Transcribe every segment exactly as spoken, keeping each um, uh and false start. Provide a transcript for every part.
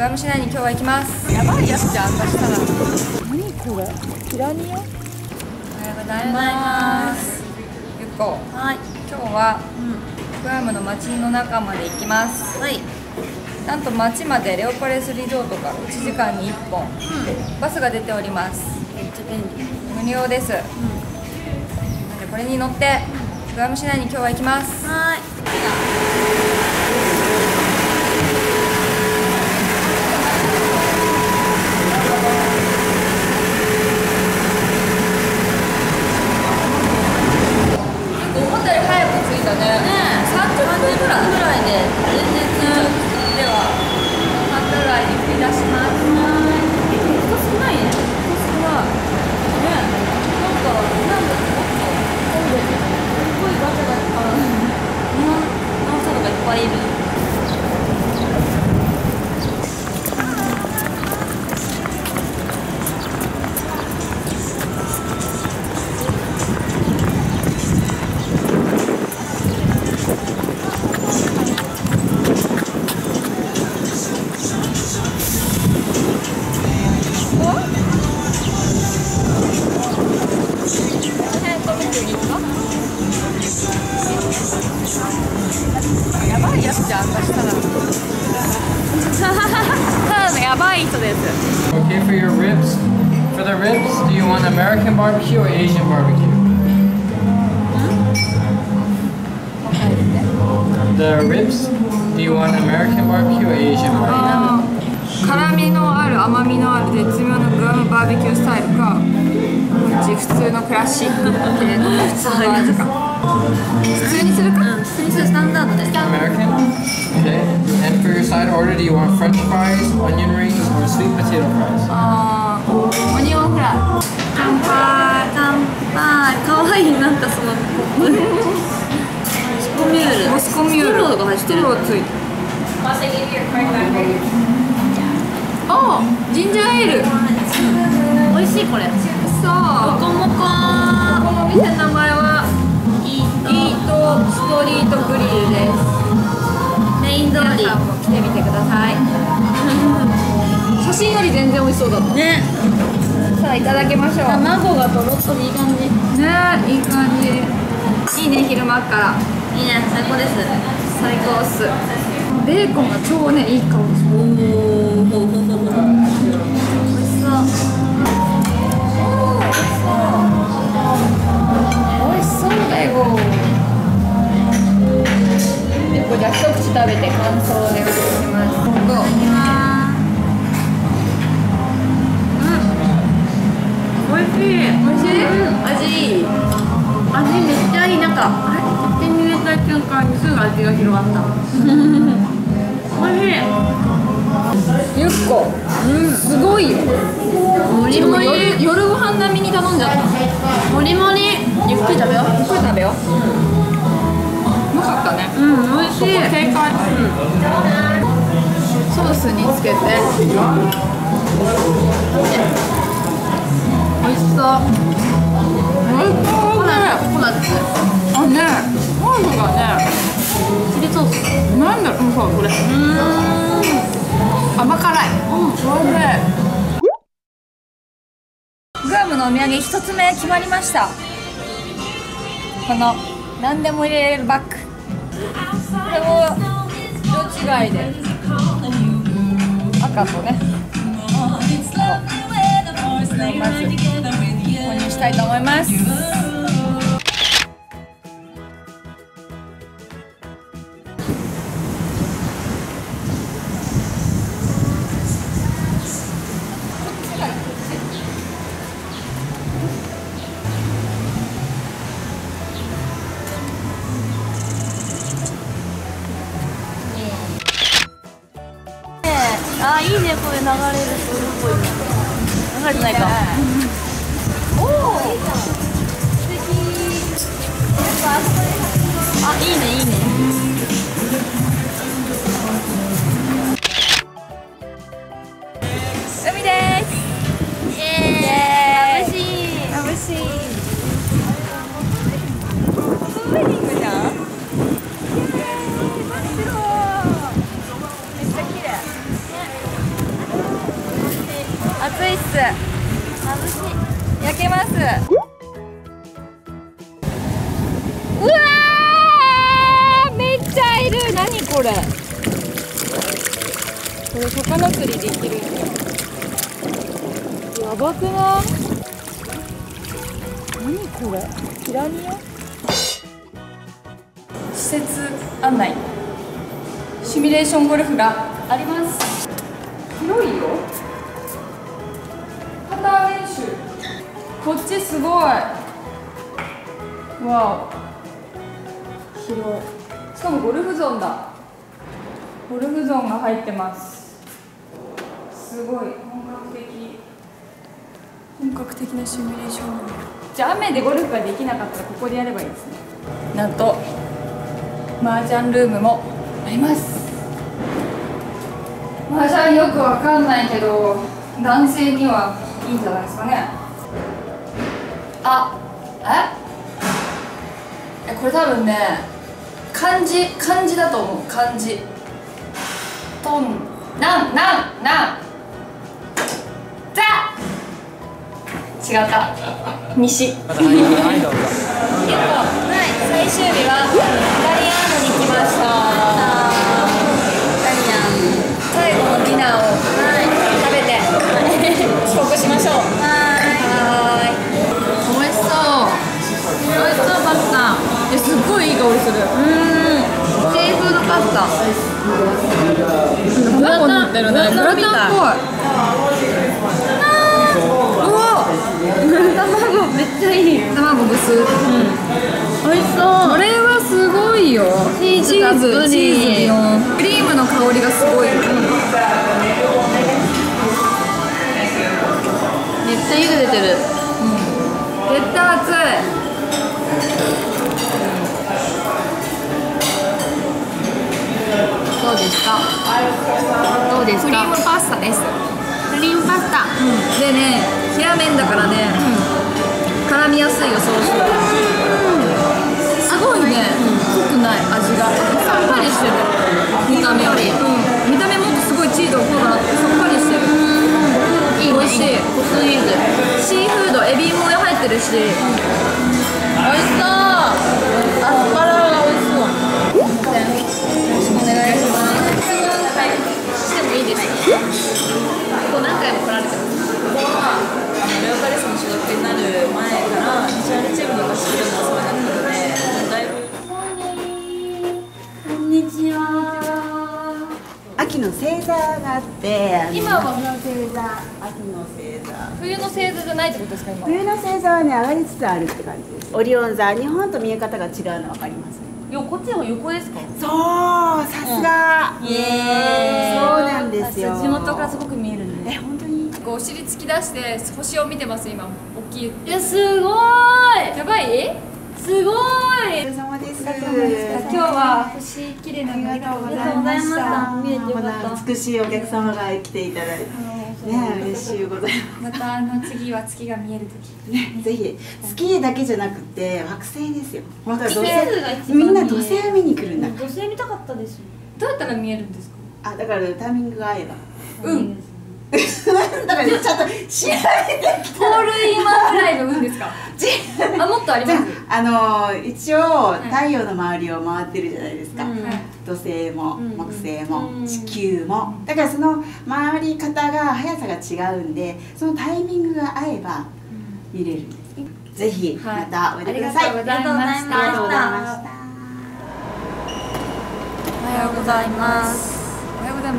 グアム市内に今日は行きます。 やばいやつじゃん、明日したら。何これ、ピラニア。 おはようございます。ゆっこ、 はい、 今日は、うん、グアムの街の中まで行きます。 はい。 なんと街までレオパレスリゾートからいちじかんにいっぽん、うん、バスが出ております。 めっちゃ便利。 無料です。うん、なんでこれに乗ってグアム市内に今日は行きます。 はい。 思ったより早く着いたね。ねえ、さんじゅっぷんぐらいぐらいで全然着いちゃう。では反対側に繰り出します。 人少ないね。人少ない。ねえ、なんかなんだもっと混んでる。すごいガチャガチャ。日本の人とかいっぱいいる。 やばいやつじゃん、明日したら。ただのやばい人です。 Okay, for your ribs. For the ribs, do you want American barbecue or Asian barbecue? The ribs, do you want American barbecue or Asian barbecue? 辛みのある甘みのある絶妙なグアムバーベキュースタイルか、こっち普通のクラシック系の普通の味か。普通にするか。 うん、普通にするスタンダードで。 American? Okay. And for your side order, do you want French fries, onion rings, or sweet potato fries? あー、オニオンフライ。乾杯。 乾杯。かわいい、なんかそのモスコミュール。 モスコミュール。 ストローが入ってる。 ストローついてる。あー、ジンジャーエール。 美味しいこれ。 そう。 モコモコ。 このお店の名前はイートストリートグリルです。 メイン通り。 皆さんも来てみてください。写真より全然美味しそうだったね。 さあいただきましょう。 卵がとろっといい感じ。 ねえ、いい感じ。いいね、昼間から。 いいね、最高です。 最高っす。ベーコンが超ね、いい香りする。 おお、美味しそう。 美味しそうだよ。結構じゃあ一口食べて感想をお願いします。どう？ 美味しい。 美味しい？ 味いい。味めっちゃいい。なんか口に入れた瞬間にすぐ味が広がった。美味しい。 ゆっこ、うん、すごいよ。 もりもり。 夜、夜ご飯並みに頼んじゃった。 もりもり。ゆっくり食べよう。 ゆっくり食べよう。うまかったね。 うん、美味しい。 正解。ソースにつけて。 美味しそう。 おいしそうコね。 コナッツ。 あ、ね、ソースがね。 チリソース。 なんだろう、うん、そう、これ。うーん。甘辛い。うん、おいしい。グアムのお土産一つ目決まりました。この何でも入れれるバッグ。これを色違いで赤とね、まず購入したいと思います。 あ、いいね、これ流れるプールっぽいね。流れてないか。おお。素敵。あ、いいね、いいね。 海です。イエーイ。眩しい。眩しい。ウェディングじゃん。真っ白。めっちゃ綺麗。 開けます。うわー、めっちゃいる。何これ。これ魚釣りできるんだ。やばくない？何これ。ピラニア？施設案内。シミュレーションゴルフがあります。広いよ。パター練習。こっちすごい。わお。広い。しかもゴルフゾーンだ。ゴルフゾーンが入ってます。すごい本格的。本格的なシミュレーション。じゃあ雨でゴルフができなかったらここでやればいいですね。なんと麻雀ルームもあります。麻雀よくわかんないけど男性にはいいんじゃないですかね。あ、ええこれ多分ね漢字漢字だと思う。漢字トンなんなんなんザ違った西またはい、はい、どうぞ。 はい、最終日はイタリアーノに来ました。イタリアン最後のディナーを食べて帰国しましょう。はーい。美味しそう。美味しそうパスタ。え、すっごいいい香りする。うん。シーフードパスタ。グラタンってるね。グラタンっぽい。うわ。卵めっちゃいい。卵ブス。うん。美味しそう。これはすごいよ。チーズたっぷり。チーズビヨン。クリームの香りがすごい。めっちゃ湯気出てる。うん。絶対熱い。どうですか。どうですか。クリームパスタです。クリームパスタ。うん。でね、平麺だからね。うん、絡みやすいよソース。すごいね。濃くない味が。さっぱりしてる。見た目より。うん。見た目もっとすごいチーズが濃くなってさっぱりしてる。いい。美味しい。コスイーズ。シーフード、エビも入ってるし。美味しそう。アスパラが美味しそう。よろしくお願いします。はい。してもいいですか。ここ何回も来られてます。ここはあのレオパレスの所属になる前からナショナルチームの合宿でもお世話になったので、だいぶ。こんにちは。 秋の星座があって、 今は星座。 秋の星座。 冬の星座じゃないってことですか今。 冬の星座はね上がりつつあるって感じです。オリオン座、日本と見え方が違うの分かります。 よ、こっちの横ですか。 そう、さすが。 イエーイ。 そうなんですよ。 地元がすごく見えるんで。 え、本当に。 こうお尻突き出して星を見てます今。大きい。 いやすごーい。 やばい。すごい。 お疲れ様です。 今日は星綺麗なのありがとうございました。 見えてよかまった。 だ美しいお客様が来ていただいて、ね、嬉しいございままたあの次は月が見えるとき。 す。ね、ぜひ月だけじゃなくて惑星ですよ。本当は土星が一星、 番みんな土星を見に来るんだ。 女性見たかったです。 どうやったら見えるんですか。 あ、だからタイミングが合えば。 うん。 だからちょっと調べてきた。 ホールインワンぐらいの運ですか。あ、もっとあります。 あの一応太陽の周りを回ってるじゃないですか、 うん土星も木星もうん地球も。だからその回り方が速さが違うんで、そのタイミングが合えば見れるんです。ぜひまたおいでください。 ありがとうございました。 ありがとうございました。 おはようございます。おはようございます。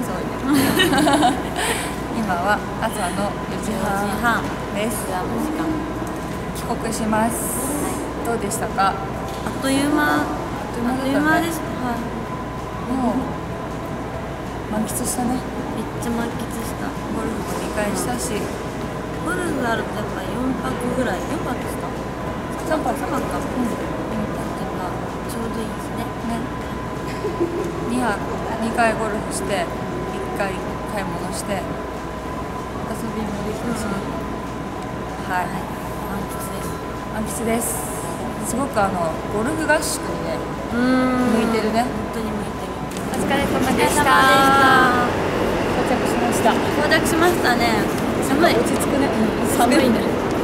今は朝のよじはんです。帰国します。どうでしたか。 あっという間。あっという間だったねという間でした。はい。 もう満喫したね。 めっちゃ満喫した。 ゴルフもにかいしたし、 ゴルフあるとやっぱよんぱくぐらい。よんぱくした。 さんぱくさんぱくか。うん。ちょうどいいですね。 ね。にはにかいゴルフしていっかい買い物して遊びもできたし、はい、満喫です。満喫です。すごくあのゴルフ合宿にね向いてるね。 本当に向いてる。 お疲れ様でした。到着しました。 到着しましたね。寒い。 落ち着くね。寒いね。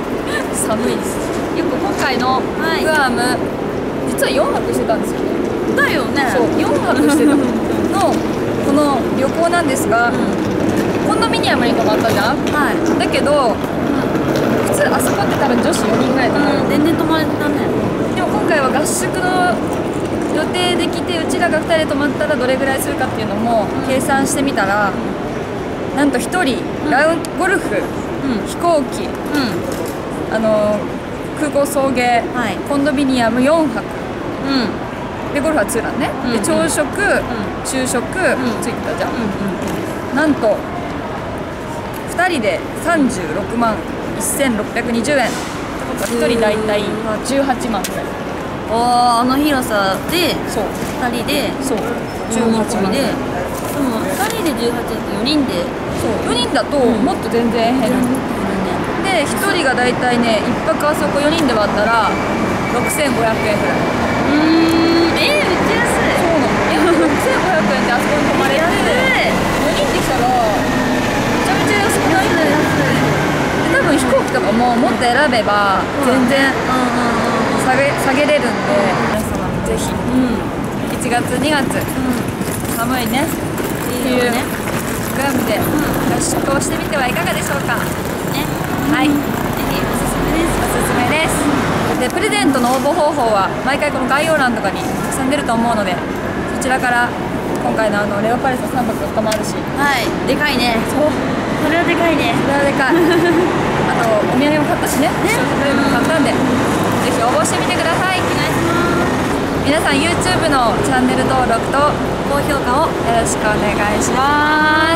寒いです。よく今回のグアム、実はよんはくしてたんですよね。 だよね。 そう、よんはくしてたのこの旅行なんですが、コンドミニアムに泊まったじゃん。 はい。 だけど普通あそこって多分女子よにんぐらい泊まる。 全然泊まれたね。 でも今回は合宿の予定できて、うちらがふたりで泊まったらどれぐらいするかっていうのも計算してみたら、なんとひとりラウンゴルフ、飛行機、あの空港送迎、コンドミニアムよんはくで、ゴルフはツーランね、で朝食、昼食ついてたじゃん。なんとふたりでさんじゅうろくまんせんろっぴゃくにじゅうえんってことはひとり大体じゅうはちまんぐらい。 ああ、あの広さでそうふたりでそうじゅうはちまんで、でもふたりでじゅうはちだとよにんで、 そうよにんだともっと全然減る。でひとりが大体ね、いっぱくあそこよにんで割ったらろくせんごひゃくえんぐらい。 うーん、えー、めっちゃ安い。 そうなの。ろくせんごひゃくえんであそこに泊まれて、よにんできたらめちゃめちゃ安くない？で多分飛行機とかももっと選べば全然下げ下げれるんで、皆様ぜひいちがつにがつ、寒いね冬、グアムで合宿をしてみてはいかがでしょうかね。はい、ぜひおすすめです。おすすめです。でプレゼントの応募方法は毎回この概要欄とかにたくさん出ると思うので、そちらから今回のあのレオパレスさんぱくよっかもあるし、 はい、でかいね。 そう、 それはでかいね。 それはでかいあとお土産も買ったしね、ショートプレゼントも買ったんで、ぜひ応募してみてください。 お願いします。 皆さん YouTube のチャンネル登録と高評価をよろしくお願いします。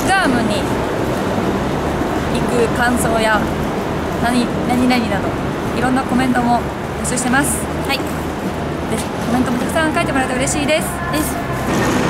グアムに行く感想や何何々などいろんなコメントも募集してます。 はい。 ぜひコメントもたくさん書いてもらえたら嬉しいです。 です。